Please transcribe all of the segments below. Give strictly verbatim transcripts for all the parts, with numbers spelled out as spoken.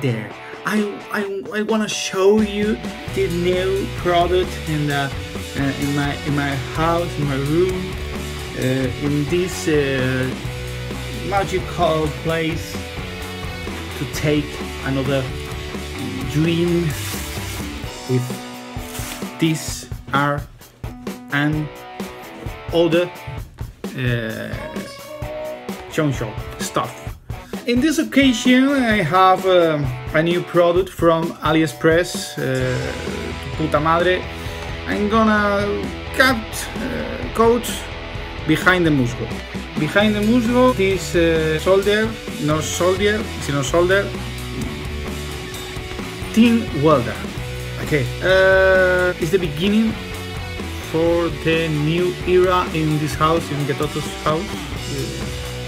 there. I, I, I want to show you the new product in the uh, in my in my house, in my room, uh, in this uh, magical place to take another dream with this art and other uh, show stuff. In this occasion, I have uh, a new product from AliExpress, uh, puta madre. I'm gonna cut uh, codes behind the musgo. Behind the musgo, this uh, solder, no soldier, sino solder, thin welder. Okay, uh, it's the beginning for the new era in this house, in Getoto's house. Uh,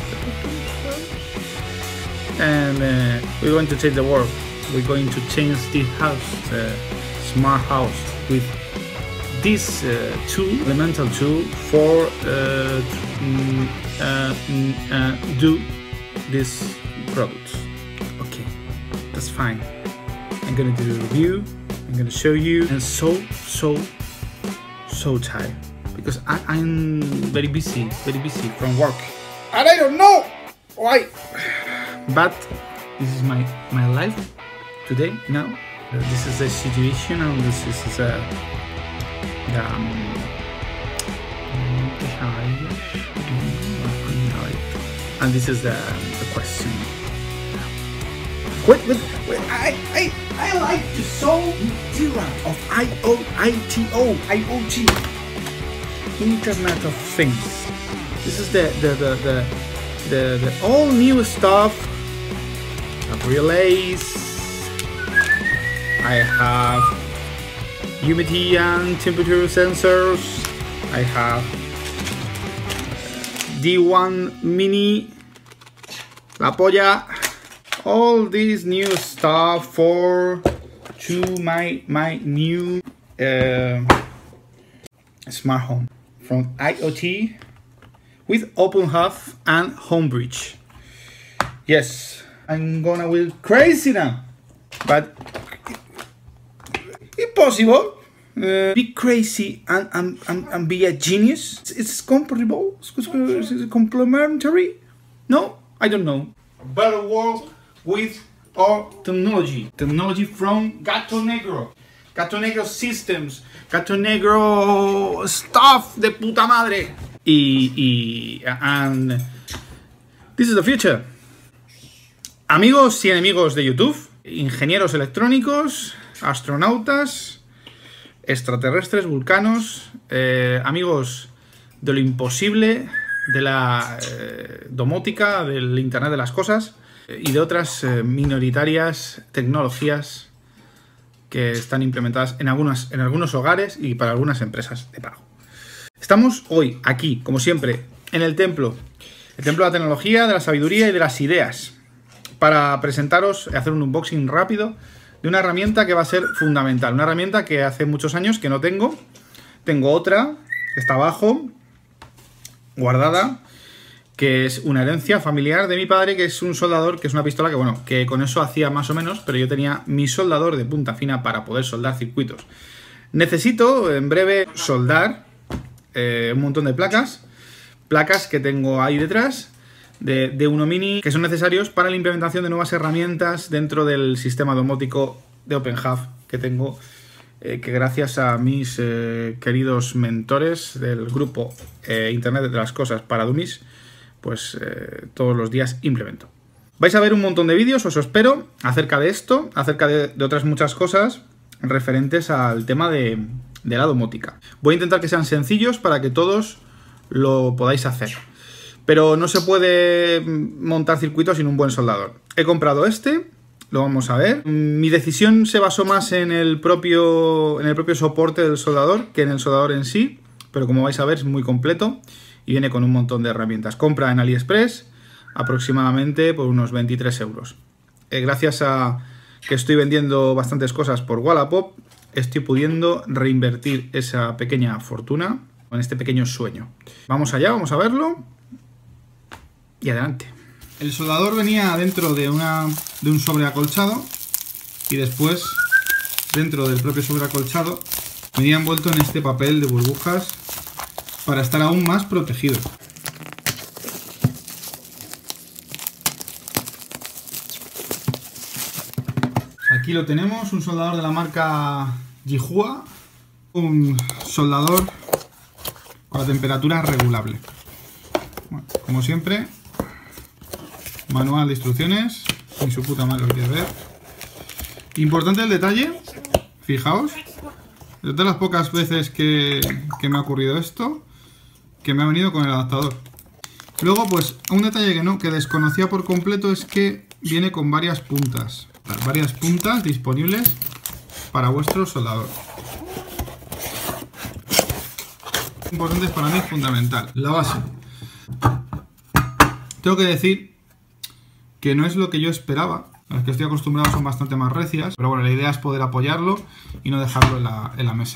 and uh, we're going to change the world. We're going to change the house, uh, smart house, with this uh, tool, elemental tool for uh, mm, uh, mm, uh, do this product. Okay, that's fine. I'm gonna do a review. I'm gonna show you. And so, so, so tired because I, I'm very busy, very busy from work, and I don't know why. But this is my my life today. Now, uh, this is the situation, and this is uh, the. Um, and this is the, the question. Wait, wait, wait! I I I like to solve Tira of I O I T O I O T Internet of Things. This is the the the the the, the all new stuff. Relays. I have humidity and temperature sensors. I have D one Mini, La Polla. All these new stuff for to my my new uh, smart home from I O T with OpenHub and Homebridge. Yes. I'm gonna go crazy now, but impossible. Uh, be crazy and, and, and, and be a genius. It's, it's comparable. It's, it's complementary. No, I don't know. Better world with our technology. Technology from Gato Negro. Gato Negro Systems. Gato Negro stuff de puta madre. Y, y, and this is the future. Amigos y enemigos de YouTube, ingenieros electrónicos, astronautas, extraterrestres, vulcanos, eh, amigos de lo imposible, de la eh, domótica, del Internet de las cosas eh, y de otras eh, minoritarias tecnologías que están implementadas en, algunas, en algunos hogares y para algunas empresas de pago. Estamos hoy aquí, como siempre, en el templo, el templo de la tecnología, de la sabiduría y de las ideas, para presentaros, hacer un unboxing rápido de una herramienta que va a ser fundamental. Una herramienta que hace muchos años que no tengo. Tengo otra, que está abajo, guardada, que es una herencia familiar de mi padre, que es un soldador, que es una pistola que, bueno, que con eso hacía más o menos, pero yo tenía mi soldador de punta fina para poder soldar circuitos. Necesito, en breve, soldar eh, un montón de placas, placas que tengo ahí detrás, de, de Uno Mini, que son necesarios para la implementación de nuevas herramientas dentro del sistema domótico de OpenHub que tengo, eh, que gracias a mis eh, queridos mentores del grupo eh, Internet de las Cosas para Dummies, pues eh, todos los días implemento. Vais a ver un montón de vídeos, os espero, acerca de esto, acerca de, de otras muchas cosas referentes al tema de, de la domótica. Voy a intentar que sean sencillos para que todos lo podáis hacer. Pero no se puede montar circuitos sin un buen soldador. He comprado este, lo vamos a ver. Mi decisión se basó más en el propio, en el propio soporte del soldador que en el soldador en sí. Pero como vais a ver es muy completo y viene con un montón de herramientas. Compra en AliExpress aproximadamente por unos veintitrés euros. Eh, gracias a que estoy vendiendo bastantes cosas por Wallapop, estoy pudiendo reinvertir esa pequeña fortuna en este pequeño sueño. Vamos allá, vamos a verlo. Y adelante. El soldador venía dentro de, una, de un sobre acolchado y después dentro del propio sobreacolchado venía envuelto en este papel de burbujas para estar aún más protegido. Aquí lo tenemos, un soldador de la marca Yihua, un soldador con la temperatura regulable. Bueno, como siempre, manual de instrucciones, ni su puta madre lo quiere ver. Importante el detalle, fijaos, de todas las pocas veces que, que me ha ocurrido esto, que me ha venido con el adaptador. Luego, pues, un detalle que no, que desconocía por completo es que viene con varias puntas, varias puntas disponibles para vuestro soldador. Importante para mí, fundamental, la base. Tengo que decir que no es lo que yo esperaba. Las que estoy acostumbrado son bastante más recias, pero bueno, la idea es poder apoyarlo y no dejarlo en la, en la mesa.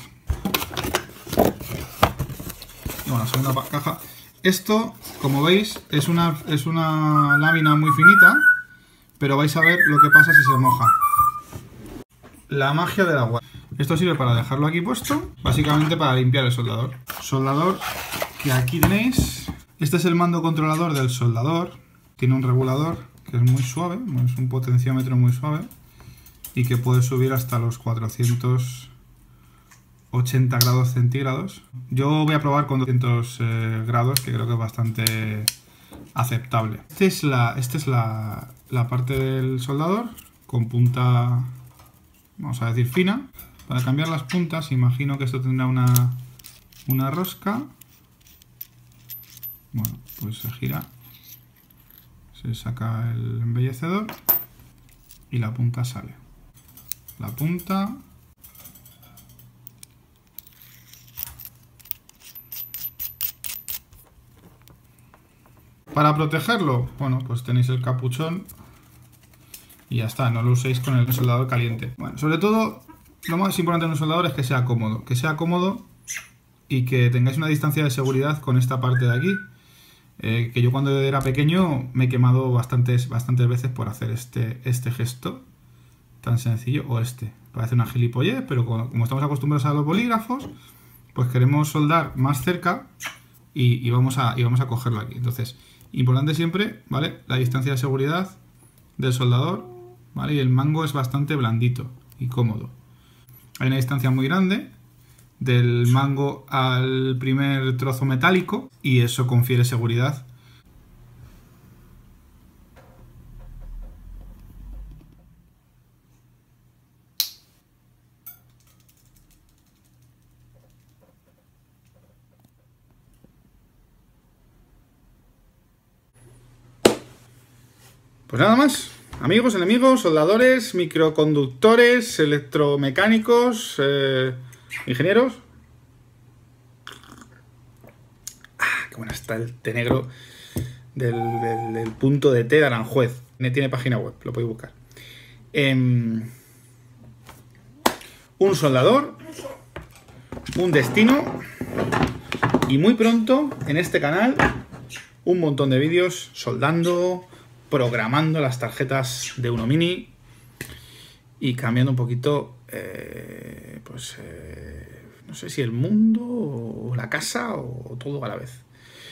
Y bueno, segunda caja. Esto, como veis, es una, es una lámina muy finita, pero vais a ver lo que pasa si se moja. La magia del agua. Esto sirve para dejarlo aquí puesto, básicamente para limpiar el soldador. Soldador que aquí tenéis. Este es el mando controlador del soldador. Tiene un regulador que es muy suave, es un potenciómetro muy suave y que puede subir hasta los cuatrocientos ochenta grados centígrados. Yo voy a probar con doscientos eh, grados, que creo que es bastante aceptable. Esta es la, este es la, la parte del soldador con punta, vamos a decir, fina. Para cambiar las puntas, imagino que esto tendrá una, una rosca. Bueno, pues se gira, se saca el embellecedor y la punta sale. La punta. Para protegerlo, bueno, pues tenéis el capuchón y ya está, no lo uséis con el soldador caliente. Bueno, sobre todo, lo más importante en un soldador es que sea cómodo, que sea cómodo y que tengáis una distancia de seguridad con esta parte de aquí. Eh, que yo cuando era pequeño me he quemado bastantes, bastantes veces por hacer este, este gesto tan sencillo, o este. Parece una gilipollez, pero como, como estamos acostumbrados a los bolígrafos, pues queremos soldar más cerca y, y, vamos a, y vamos a cogerlo aquí. Entonces, importante siempre, ¿vale? La distancia de seguridad del soldador, ¿vale? Y el mango es bastante blandito y cómodo. Hay una distancia muy grande del mango al primer trozo metálico y eso confiere seguridad. Pues nada más, amigos, enemigos, soldadores, microconductores, electromecánicos, eh, ingenieros. Ah, qué buena está el té negro del, del, del punto de té de Aranjuez. Tiene página web, lo podéis buscar. Eh, un soldador, un destino y muy pronto en este canal un montón de vídeos soldando, programando las tarjetas de Uno Mini y cambiando un poquito, eh, pues, eh, no sé si el mundo o la casa o todo a la vez.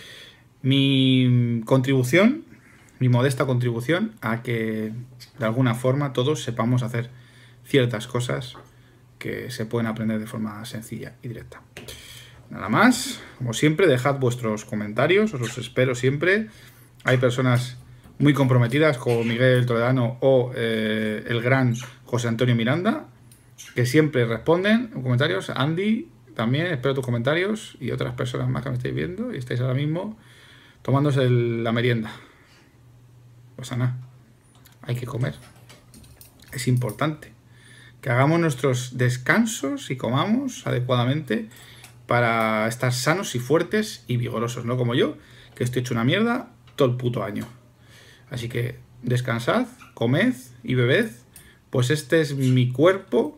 Mi contribución, mi modesta contribución a que de alguna forma todos sepamos hacer ciertas cosas que se pueden aprender de forma sencilla y directa. Nada más, como siempre, dejad vuestros comentarios, os los espero siempre. Hay personas muy comprometidas como Miguel Toledano o eh, el gran José Antonio Miranda, que siempre responden en comentarios. Andy, también espero tus comentarios, y otras personas más que me estáis viendo y estáis ahora mismo tomándose el, la merienda. Pues nada, hay que comer. Es importante que hagamos nuestros descansos y comamos adecuadamente para estar sanos y fuertes y vigorosos, no como yo, que estoy hecho una mierda todo el puto año. Así que descansad, comed y bebed, pues este es mi cuerpo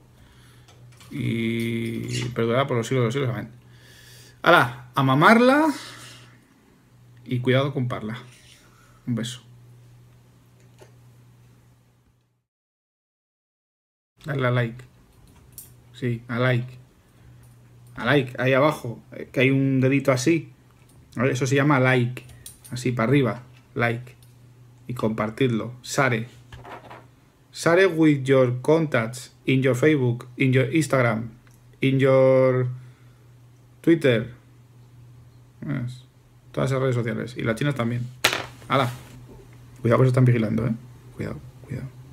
y perdonad por los siglos de los siglos, amén. Ahora, a mamarla y cuidado con parla. Un beso. Dale a like. Sí, a like. A like, ahí abajo. Que hay un dedito así. Eso se llama like. Así para arriba. Like. Y compartirlo. Share. Share with your contacts. In your Facebook. In your Instagram. In your Twitter. Pues, todas esas redes sociales. Y las chinas también. ¡Hala! Cuidado que se están vigilando, ¿eh? Cuidado, cuidado.